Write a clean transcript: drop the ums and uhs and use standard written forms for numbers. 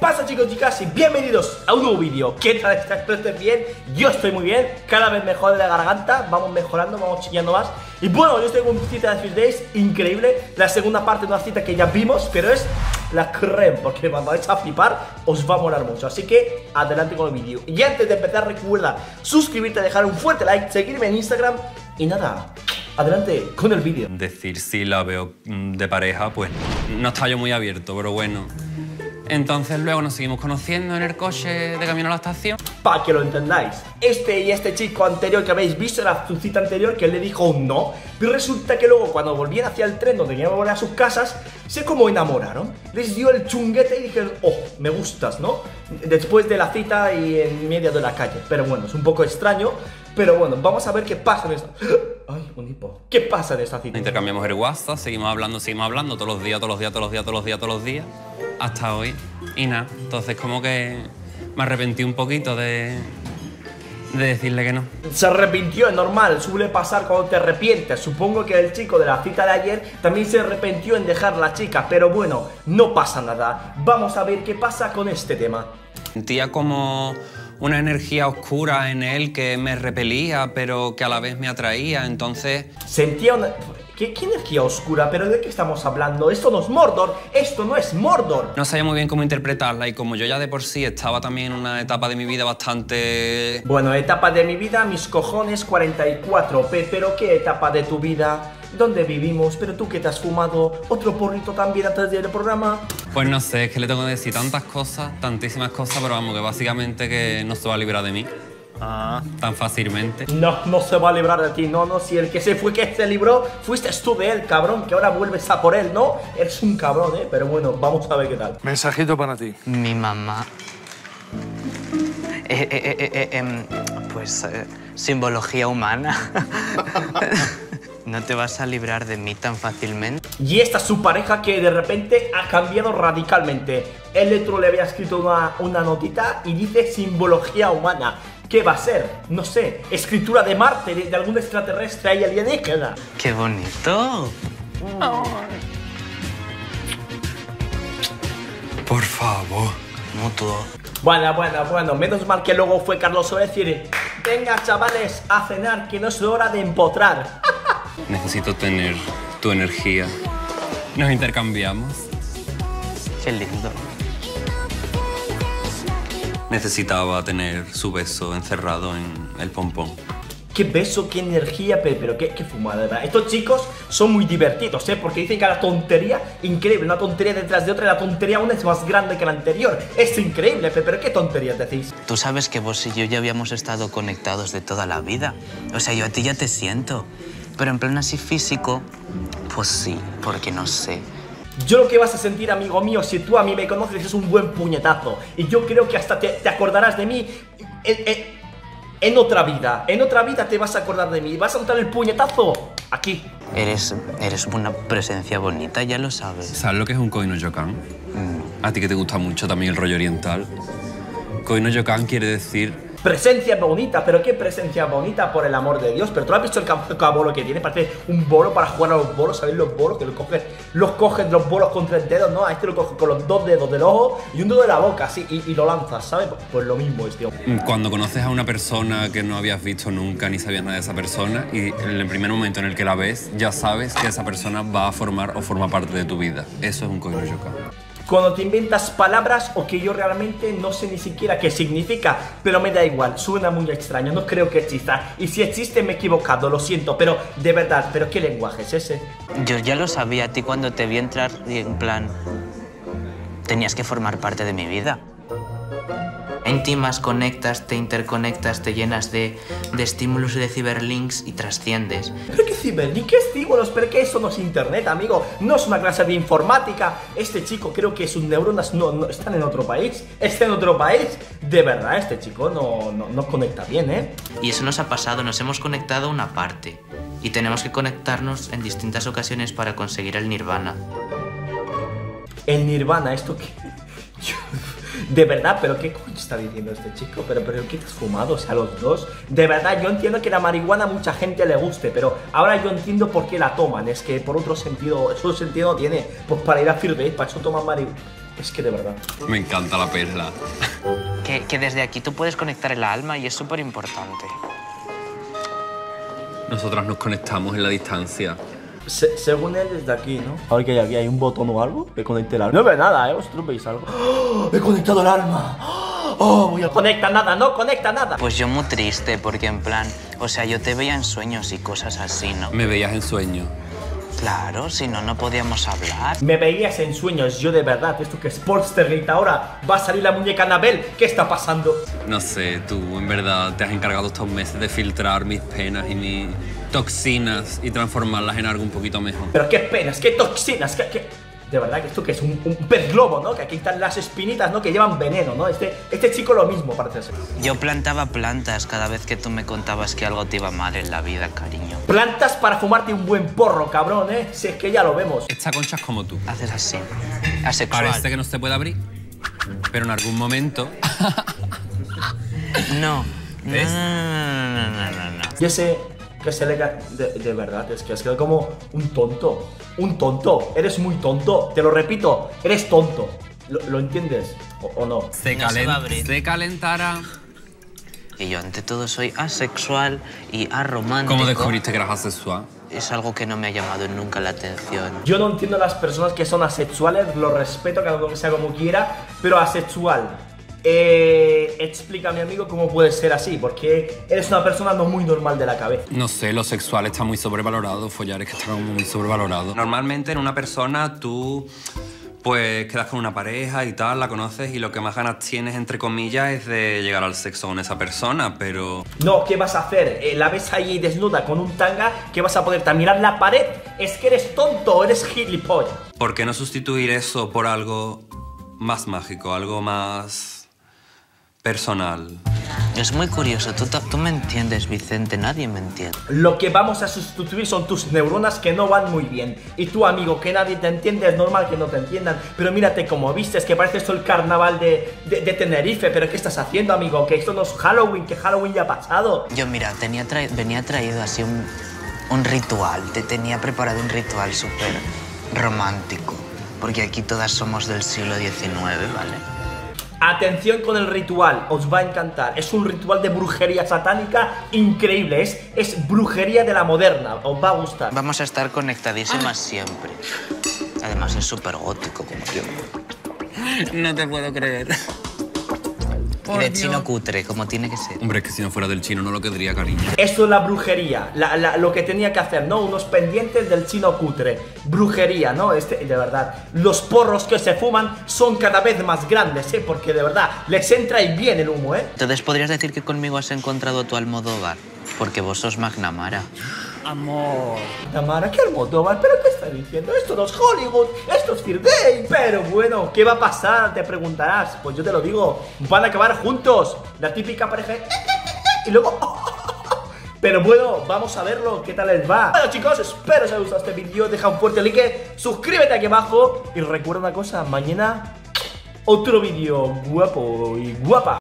pasa, chicos, chicas? Y bienvenidos a un nuevo vídeo. ¿Qué tal estáis? Espero que estéis bien. Yo estoy muy bien, cada vez mejor de la garganta. Vamos mejorando, vamos chillando más. Y bueno, yo estoy con una cita de Field Days increíble. La segunda parte de una cita que ya vimos, pero es la creme, porque cuando vais a flipar os va a molar mucho. Así que adelante con el vídeo. Y antes de empezar, recuerda suscribirte, dejar un fuerte like, seguirme en Instagram. Y nada, adelante con el vídeo. Decir si la veo de pareja, pues no estaba yo muy abierto, pero bueno. Entonces luego nos seguimos conociendo en el coche de camino a la estación. Para que lo entendáis, este chico anterior que habéis visto era su cita anterior, que él le dijo un no. Pero resulta que luego cuando volvían hacia el tren donde iban a volver a sus casas, se como enamoraron. Les dio el chunguete y dijeron, oh, me gustas, ¿no? Después de la cita y en medio de la calle. Pero bueno, es un poco extraño. Pero bueno, vamos a ver qué pasa en esta... Ay, un hipo. ¿Qué pasa en esta cita? Intercambiamos el WhatsApp, seguimos hablando todos los días, hasta hoy. Y nada, entonces como que me arrepentí un poquito de decirle que no. Se arrepintió, es normal, suele pasar cuando te arrepientes. Supongo que el chico de la cita de ayer también se arrepintió en dejar a la chica. Pero bueno, no pasa nada. Vamos a ver qué pasa con este tema. Sentía como una energía oscura en él que me repelía, pero que a la vez me atraía, entonces... Sentía una... ¿Qué energía oscura? ¿Pero de qué estamos hablando? Esto no es Mordor, esto no es Mordor. No sabía muy bien cómo interpretarla y como yo ya de por sí estaba también en una etapa de mi vida bastante... Bueno, etapa de mi vida, mis cojones, 44, pero ¿qué etapa de tu vida? ¿Dónde vivimos? ¿Pero tú que te has fumado otro porrito también antes del programa? Pues no sé, es que le tengo que decir tantas cosas, tantísimas cosas, pero vamos, que básicamente que no se va a librar de mí. Tan fácilmente. No se va a librar de ti, no, si el que se fue, que se libró, fuiste tú de él, cabrón, que ahora vuelves a por él, ¿no? Eres un cabrón, pero bueno, vamos a ver qué tal. Mensajito para ti. Mi mamá. Simbología humana. No te vas a librar de mí tan fácilmente. Y esta es su pareja que de repente ha cambiado radicalmente. El otro le había escrito una notita y dice simbología humana. ¿Qué va a ser? No sé, escritura de Marte, de algún extraterrestre ahí alienígena. ¡Qué bonito! Por favor. Mutuo. Bueno, menos mal que luego fue Carlos a decir, venga chavales, a cenar, que no es hora de empotrar. Necesito tener tu energía. Nos intercambiamos. Qué lindo. Necesitaba tener su beso encerrado en el pompón. Qué beso, qué energía, pero qué fumada, ¿verdad? Estos chicos son muy divertidos, porque dicen que la tontería, increíble, una tontería detrás de otra, y la tontería aún es más grande que la anterior. Es increíble, pero ¿qué tonterías decís? Tú sabes que vos y yo ya habíamos estado conectados de toda la vida. O sea, yo a ti ya te siento. Pero en plan así físico, pues sí, porque no sé. Yo lo que vas a sentir, amigo mío, si tú a mí me conoces, es un buen puñetazo. Y yo creo que hasta te acordarás de mí en otra vida. En otra vida te vas a acordar de mí. Vas a notar el puñetazo aquí. Eres una presencia bonita, ya lo sabes. ¿Sabes lo que es un Koino-yokan? A ti que te gusta mucho también el rollo oriental. Koino-yokan quiere decir... Presencia bonita, pero qué presencia bonita, por el amor de Dios. Pero tú has visto el cabolo que tiene, parece un bolo para jugar a los bolos. ¿Sabéis los bolos? Que los coges los bolos con 3 dedos, ¿no? A este lo coges con los 2 dedos del ojo y un dedo de la boca, así, y lo lanzas, ¿sabes? Pues lo mismo es, tío. Cuando conoces a una persona que no habías visto nunca ni sabías nada de esa persona y en el primer momento en el que la ves, ya sabes que esa persona va a formar o forma parte de tu vida. Eso es un Koino-yokan. Cuando te inventas palabras o que yo realmente no sé ni siquiera qué significa, pero me da igual, suena muy extraño, no creo que exista. Y si existe me he equivocado, lo siento, pero de verdad, ¿pero qué lenguaje es ese? Yo ya lo sabía a ti cuando te vi entrar y en plan... Tenías que formar parte de mi vida. Intimas, conectas, te interconectas, te llenas de estímulos y de ciberlinks y trasciendes. ¿Pero qué ciberlink? ¿Qué estímulos? ¿Pero qué? Eso no es internet, amigo. No es una clase de informática. Este chico creo que sus neuronas no están en otro país. ¿Está en otro país? De verdad, este chico no conecta bien, ¿eh? Y eso nos ha pasado, nos hemos conectado una parte. Y tenemos que conectarnos en distintas ocasiones para conseguir el nirvana. El nirvana, ¿esto qué? De verdad, ¿pero qué coño está diciendo este chico? ¿Pero qué te has fumado? O sea, los dos. De verdad, yo entiendo que la marihuana a mucha gente le guste, pero ahora yo entiendo por qué la toman. Es que por otro sentido, eso sentido no tiene. Pues para ir a Field Days, para eso toman marihuana. Es que de verdad. Me encanta la perla. Que desde aquí tú puedes conectar el alma y es súper importante. Nosotras nos conectamos en la distancia. Según él, desde aquí, ¿no? A ver que hay aquí, ¿hay un botón o algo que conecte el alma? No veo nada, ¿Vosotros veis algo? ¡Oh! ¡He conectado el alma! ¡Oh! Voy a... Conecta nada, no conecta nada. Pues yo muy triste porque en plan, o sea, yo te veía en sueños y cosas así, ¿no? Me veías en sueño. Claro, si no, no podíamos hablar. Me veías en sueños, yo de verdad. Esto que es Sportstergate ahora. Va a salir la muñeca Anabel. ¿Qué está pasando? No sé, tú en verdad te has encargado estos meses de filtrar mis penas y mis toxinas y transformarlas en algo un poquito mejor. Pero qué penas, qué toxinas, qué... De verdad que esto que es un pez globo, ¿no? Que aquí están las espinitas, ¿no? Que llevan veneno, ¿no? Este chico lo mismo, parece ser. Yo plantaba plantas cada vez que tú me contabas que algo te iba mal en la vida, cariño. Plantas para fumarte un buen porro, cabrón, ¿eh? Si es que ya lo vemos. Esta concha es como tú. Haces así, asexual. Parece que no se puede abrir, pero en algún momento... No. ¿Ves? No. Yo sé que se le cae... De verdad, es que has quedado como un tonto. Un tonto. Eres muy tonto. Te lo repito, eres tonto. ¿Lo entiendes? ¿O no? No se va a abrir. Se calentará. Y yo ante todo soy asexual y aromántico. ¿Cómo descubriste que eras asexual? Es algo que no me ha llamado nunca la atención. Yo no entiendo a las personas que son asexuales. Lo respeto, cada uno que sea como quiera. Pero asexual... explícame, amigo, cómo puede ser así, porque eres una persona no muy normal de la cabeza. No sé, lo sexual está muy sobrevalorado, follar es que está muy sobrevalorado. Normalmente en una persona tú pues quedas con una pareja y tal, la conoces y lo que más ganas tienes, entre comillas, es de llegar al sexo con esa persona, pero... No, ¿qué vas a hacer? La ves ahí desnuda con un tanga, ¿qué vas a ponerte? ¿A mirar la pared? Es que eres tonto, eres gilipollas. ¿Por qué no sustituir eso por algo más mágico, algo más... personal? Es muy curioso, tú me entiendes, Vicente, nadie me entiende. Lo que vamos a sustituir son tus neuronas que no van muy bien. Y tú, amigo, que nadie te entiende, es normal que no te entiendan. Pero mírate como vistes, que parece esto el carnaval de Tenerife. ¿Pero qué estás haciendo, amigo? Que esto no es Halloween, que Halloween ya ha pasado. Yo, mira, venía traído así un ritual. Te tenía preparado un ritual súper romántico. Porque aquí todas somos del siglo XIX, ¿vale? Atención con el ritual, os va a encantar. Es un ritual de brujería satánica increíble. Es brujería de la moderna, os va a gustar. Vamos a estar conectadísimas siempre. Además es súper gótico como yo. No te puedo creer. Y de chino cutre, como tiene que ser. Hombre, es que si no fuera del chino no lo querría, cariño. Esto es la brujería, lo que tenía que hacer, ¿no? Unos pendientes del chino cutre. Brujería, ¿no? De verdad. Los porros que se fuman son cada vez más grandes, ¿eh? Porque de verdad, les entra y bien el humo, ¿eh? Entonces podrías decir que conmigo has encontrado tu Almodóvar. Porque vos sos McNamara. Amor. Tamara, ¿qué Almodóvar? ¿Pero qué estás diciendo? Esto no es Hollywood, esto es Fear Day. Pero bueno, ¿qué va a pasar? Te preguntarás. Pues yo te lo digo, van a acabar juntos. La típica pareja y luego... Pero bueno, vamos a verlo, ¿qué tal les va? Bueno, chicos, espero que os haya gustado este vídeo. Deja un fuerte like, suscríbete aquí abajo. Y recuerda una cosa, mañana otro vídeo guapo y guapa.